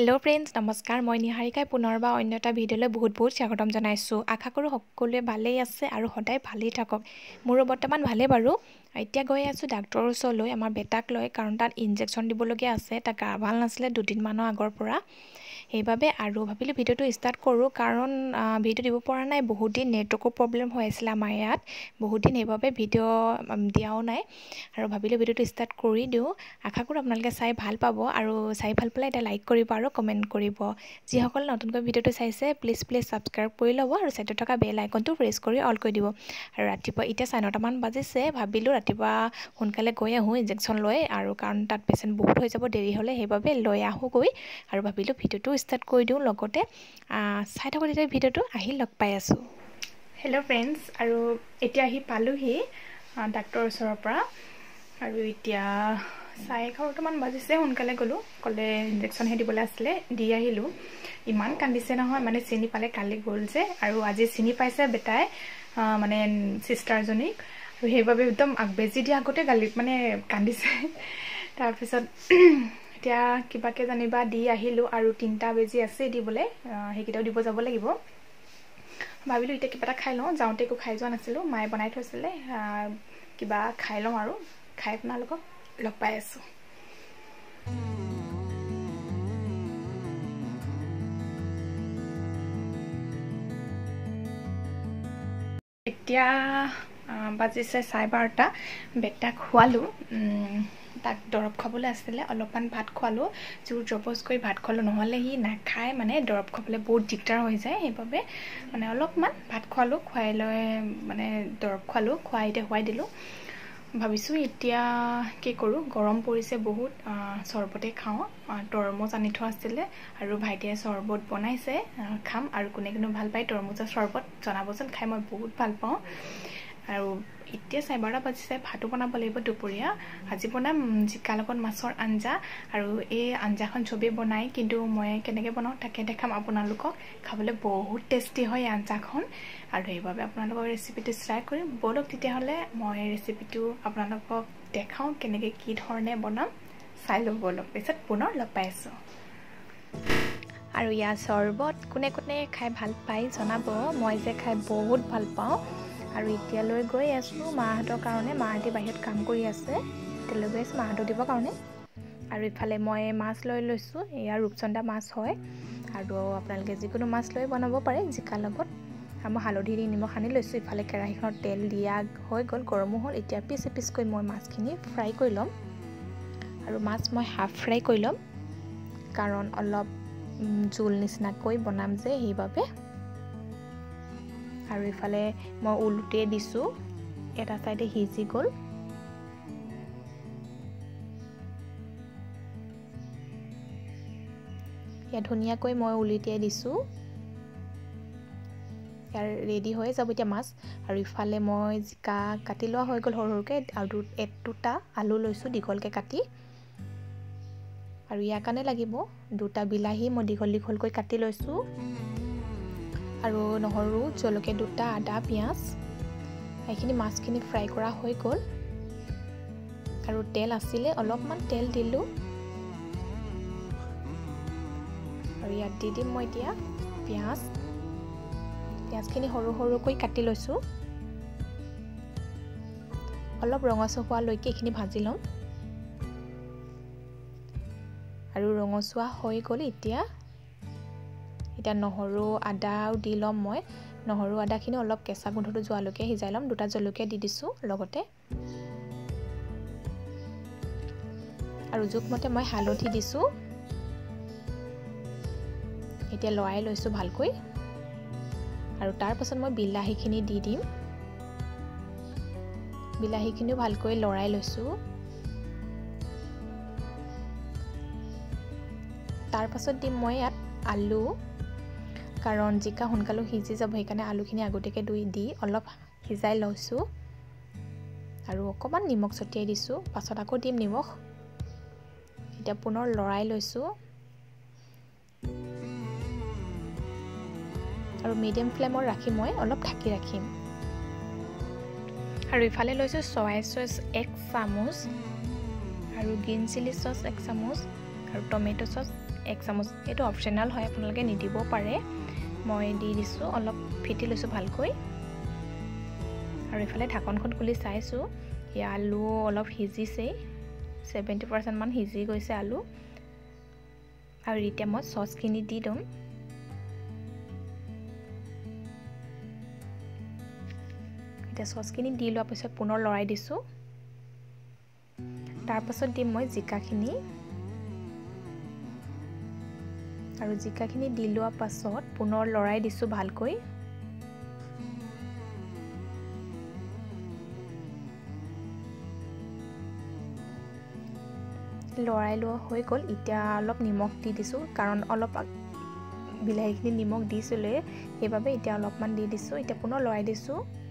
hello friends नमस्कार मैं निहारिकाय पुनर्बार अन्य এটা ভিডিঅ'লৈ বহুত স্বাগতম জনাইছো আশা কৰো সকলোৱে ভালেই আছে আৰু সদায় ভালেই থাকক মোৰো বৰ্তমান ভালে বাৰু এতিয়া গৈ আছো ডাক্তৰৰ ওচৰলৈ আমাৰ বেটাক লৈ কাৰণ তাত ইনজেকচন দিবলগীয়া আছে তা গা ভাল নাছিলে দুদিন মানৰ আগৰ পৰা সেইবাবে আৰু ভাবিলো ভিডিঅ'টো ষ্টাৰ্ট কৰো কাৰণ ভিডিঅ' দিব পৰা নাই বহুত দিন নেটৱৰ্কৰ প্ৰবলেম হৈ আছিল আমাৰ ইয়াত বহুত দিন সেইবাবে ভিডিঅ' দিয়াও নাই আৰু ভাবিলো ভিডিঅ'টো ষ্টাৰ্ট কৰি দিও আশা কৰো আপোনালোকে চাই ভাল পাব আৰু চাই ভাল পালে এটা লাইক কৰিব আৰু কমেন্ট কৰিব যিসকল নতুনকৈ ভিডিঅ'টো চাইছে প্লিজ সাবস্ক্ৰাইব কৰি লব আৰু সাইডত থকা বেল আইকনটো প্ৰেছ কৰি অল কৰি দিব আৰু ৰাতিপুৱা এতিয়া 9:30 মান বাজিছে ভাবিলো ৰাতিপুৱা সোনকালে গৈ আহো ইনজেকচন লৈ আৰু কাৰণ তাত পেশেন্ট বহুত হৈ যাব দেৰি হলে সেইবাবে লৈ আহো গৈ আৰু ভাবিলো ভিডিঅ'টো ষ্টাৰ্ট কৰি দিও লগতে চাই থাকক এতিয়া ভিডিঅ'টো আহি লগ পাই আছো হেল্ল' ফ্ৰেন্ডছ আৰু এতিয়া আহি পালোহি ডাক্তৰৰ ওচৰৰ পৰা আৰু এতিয়া 11:30 মান বাজিছে সোনকালে গলো কলে ইনজেকচন হে দিবলৈ আসলে দি আহিলো ইমান কান্দিছে নহয় মানে চিনি পালে কালি গল যে আৰু আজি চিনি পাইছে বেটাই মানে সিস্টাৰ জনী আৰু হেইভাবে একদম বেজি দিয়া আগতে গালি মানে কান্দিছে তাৰ পিছত এতিয়া কিবাকে জানিবা দি আহিলো আৰু 3টা বেজি আছে দিবলে হেকিটাও দিব যাব লাগিব ভাবিলো এতিয়া কিবা এটা খাই লও যাওঁতে কো খাই যোৱা নাছিলো মায়ে বনাই থৈছিলে কিবা খাই লও আৰু খাই আপোনালোকক লগ পাই আছো এতিয়া বাজিছে 12:30 বেটা খোৱালো তাক দৰব খাবলৈ আছিল অলপমান ভাত খোৱালো জোৰ জবজ কৰি ভাত খোৱালো নহলে হি নাখায় মানে দৰব খাবলৈ বহুত দিগদাৰ হৈ যায় সেইবাবে মানে অলপমান ভাত খোৱালো খুৱাই লৈ মানে দৰব খোৱালো খুৱাইতে খুৱাই দিলো ভাবিছো এতিয়া কি কৰো গৰম পৰিছে বহুত সৰবতে খাও তৰমুজ আনি থোৱা আছিল আৰু ভাইটিয়ে সৰবত বনাইছে খাম আৰু কোনে কোনে ভাল পায় তৰমুজৰ সৰবত জনাবচোন খাই মই বহুত ভাল পাওঁ আৰু এতিয়া 12:30 বাজিছে ভাতো বনাব লাগিব দুপৰীয়া আজি বনাম জিকা লগত মাছৰ আঞ্জা আৰু এই আঞ্জাখন ছবি বনাই কিন্তু মই কেনেকৈ বনাও তাকে দেখাম আপোনালোকক খাবলৈ বহুত টেষ্টি হয় আঞ্জাখন আৰু এইভাবে আপোনালোকৰ ৰেচিপিটো ট্ৰাই কৰিম বলক তেতিয়া হলে মই ৰেচিপিটো আপোনালোকক দেখাও কেনেকৈ কি ধৰণে বনাম চাই লব বলক পিছত পুনৰ লগ পাই আছো আৰু ইয়া সৰবত কোনে কোনে খাই ভাল পাই জনাব মই যে খাই বহুত ভাল পাওঁ আৰু এতিয়া লৈ গৈ আছো মাহঁতৰ কাৰণে মাহঁতে বাহিৰত কাম কৰি আছে তেলৈ গৈ আছো মাহঁতক দিব কাৰণে আৰু ইফালে মই মাছ লৈ লৈছো এয়া ৰূপচন্দা মাছ হয় আৰু আপোনালোকে যিকোনো মাছ লৈ বনাব পাৰে জিকা লগত আমি হালধি দি নিমখ সানি লৈছো ইফালে কেৰাহীখনত তেল দিয়া হৈ গল গৰমো হল এতিয়া পিছ কৈ মই মাছখিনি ফ্ৰাই কৰি লম আৰু মাছ মই হাফ ফ্ৰাই কৰি লম কাৰণ অলপ জোল নিচিনাকৈ বনাম যে সেইবাবে আৰু ইফালে মই উলুটে দিছো এটা সাইডে হিজি গল ইয়া ধুনিয়াকৈ মই উলুটে দিছো ইয়াৰ ৰেডি হৈ যাব এতিয়া মাছ আৰু ইফালে মই জিকা কাটি লোৱা হৈ গল হৰহৰকে আৰু দুটা আলু লৈছো দীঘলকে কাটি আৰু ইয়াৰ কাৰণে লাগিব দুটা বিলাহী মই দীঘলকৈ কাটি লৈছো আৰু নহৰু জলকীয়া দুটা আদা পিয়াজ এইখিনি মাছখিনি ফ্ৰাই কৰা হৈ গল আৰু তেল আছিল অলপমান তেল দিলো আৰু ইয়াত দি দিম মই এতিয়া পিয়াজখিনি সৰু কাটি লৈছো অলপ ৰঙচুৱা হোৱালৈকে এইখিনি ভাজি লম আৰু ৰঙচুৱা হৈ গল এতিয়া নহৰু আদাও দি লম মই নহৰু আদাখিনি অলপ কেঁচা গোন্ধটো যোৱালৈকে সিজাই লম দুটা জলকীয়া দি দিছো লগতে আৰু জোখমতে মই হালধি দিছো এতিয়া লৰাই লৈছো ভালকৈ আৰু তাৰ পাছত মই বিলাহীখিনি দি দিম বিলাহীখিনিও ভালকৈ লৰাই লৈছো তাৰ পাছত দিম মই ইয়াত আলু কাৰণ জিকা সোনকালে সিজি যাব সেইকাৰণে আলুখিনি আগতেকে দি অলপ সিজাই লৈছো আৰু অকমান নিমখ ছটিয়াই দিছো পাছত আকৌ দিম নিমখ এতিয়া পুনৰ লৰাই লৈছো আৰু মিডিয়াম ফ্লেমৰ ৰাখি মই অলপ ঢাকি ৰাখিম আৰু ইফালে লৈছো সয়া সস 1 চামুচ আৰু গ্ৰীন চিলি সস 1 চামুচ আৰু টমেটো সস 1 চামুচ এটো অপচনেল হয় আপোনালোকে নিদিব পাৰে মই দি দিছো অলপ ফিটি লৈছো ভালকৈ আৰু ইফালে ঢাকনখন খুলি চাইছো এই আলু অলপ হিজিছে 70% মান হিজি গৈছে আলু আৰু এতিয়া মই সসখিনি দি দম এতিয়া সসখিনি দি লোৱা পিছত পুনৰ লৰাই দিছো তাৰ পাছত দিম মই জিকাখিনি আৰু জিকাখিনি দি লোৱা পাছত পুনৰ লৰাই দিছো ভালকৈ লৰাই লোৱা হৈ গল এতিয়া অলপ নিমখ দি দিছো কাৰণ অলপ বিলাহীখিনি নিমখ দিছিলে সেইবাবে এতিয়া অলপমান দি দিছো এতিয়া পুনৰ লৰাই দিছো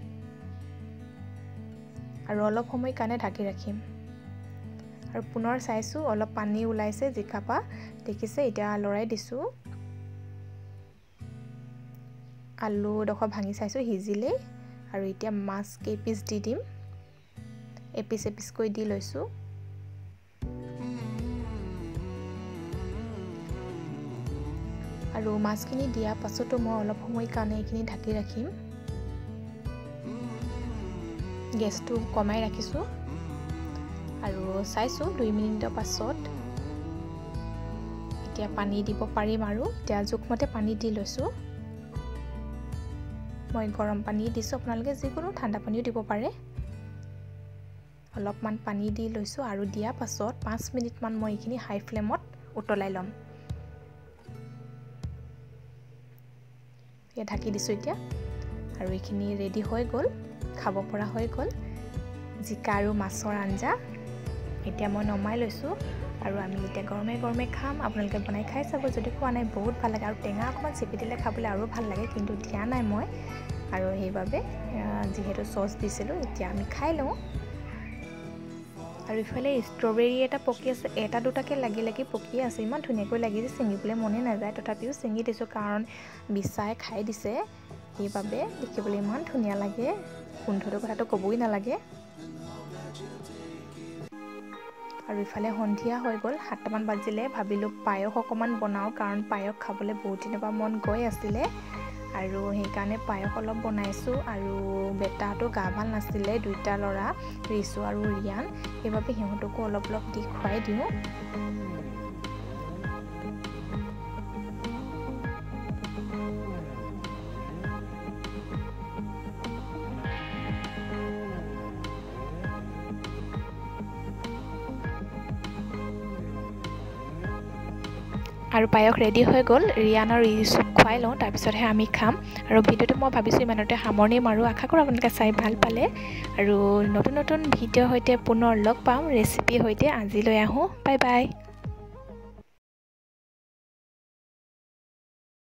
আৰু অলপ সময় কাৰণে ঢাকি ৰাখিম আৰু পুনৰ চাইছো অলপ পানী ওলাইছে জিকাপা দেখিছে এতিয়া লৰাই দিছো আলু ডখ ভাঙি চাইছো হিজিলে আৰু এতিয়া মাছ কেই পিস দি দিম এপিস কৈ দি লৈছো আৰু মাছখিনি দিয়া পাছতো মই অলপ সময় কাৰণে এখিনি ঢাকি ৰাখিম গেছটো কমাই ৰাখিছো আৰু চাইছো 2 মিনিটৰ পাছত এতিয়া পানী দিব পাৰিম আৰু এতিয়া জোখমতে পানী দি লৈছো মই গৰম পানী দিছো আপোনালোকে যিকোনো ঠাণ্ডা পানীও দিব পাৰে অলপমান পানী দি লৈছো আৰু দিয়া পাছত 5 মিনিট মান মই এখিনি হাই ফ্লেমত উতলাই লম এ ঢাকি দিছো এতিয়া আৰু এখিনি ৰেডি হৈ গল খাব পৰা হৈ গল জিকা আৰু মাছৰ আঞ্জা এতিয়া মই নমাই লৈছো আৰু আমি এতিয়া গৰমে খাম আপোনালোকে বনাই খাই চাব যদি খোৱা নাই বহুত ভাল লাগে আৰু টেঙা অকমান চেপি দিলে খাবলৈ আৰু ভাল লাগে কিন্তু দিয়া নাই মই আৰু সেইবাবে যিহেতু সস দিছিলো এতিয়া আমি খাই লওঁ আৰু ইফালে ষ্ট্ৰবেৰী এটা পকি আছে এটা দুটাকে লাগি পকি আছে ইমান ধুনীয়াকৈ লাগিছে চিঙিবলৈ মনে নাযায় তথাপিও চিঙি দিছো কাৰণ বিছাই খাই দিছে সেইবাবে দেখিবলৈ ইমান ধুনীয়া লাগে গোন্ধৰ কথাটো ক'বই নালাগে আৰু ইফালে সন্ধিয়া হৈ গল 7 মান বাজিলে ভাবিলো পায়স অকমান বনাও কাৰণ পায়স খাবলৈ বহুত দিনৰ পৰা মন গৈ আছিল আৰু সেইকাৰণে পায়স অলপ বনাইছো আৰু বেটাটো গা ভাল নাছিলে দুইটা লৰা ৰিসু আৰু ৰিয়ান সেইবাবে সিহঁতকো অলপ দি খুৱাই দিও আৰু পায়স ৰেডি হৈ গল ৰিয়ান আৰু ৰিসুক খুৱাই লওঁ তাৰ পিছতহে আমি খাম আৰু ভিডিওটো মই ভাবিছো ইমানতে সামৰণি মাৰো আশা কৰো আপোনালোকে চাই ভাল পালে আৰু নতুন ভিডিও হৈতে পুনৰ লগ পাম ৰেচিপি হৈতে আজিলৈ আহো বাই বাই